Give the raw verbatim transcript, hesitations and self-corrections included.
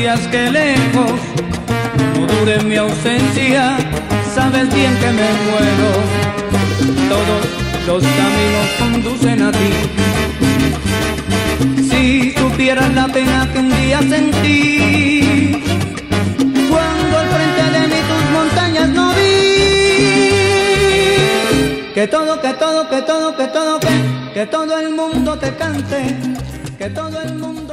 supieras que lejos no dure mi ausencia, sabes bien que me muero. Todos los caminos conducen a ti. Si supieras la pena que un día sentí, cuando al frente de mí tus montañas no vi. Que todo, que todo, que todo, que todo, que, que todo el mundo te cante, que todo el mundo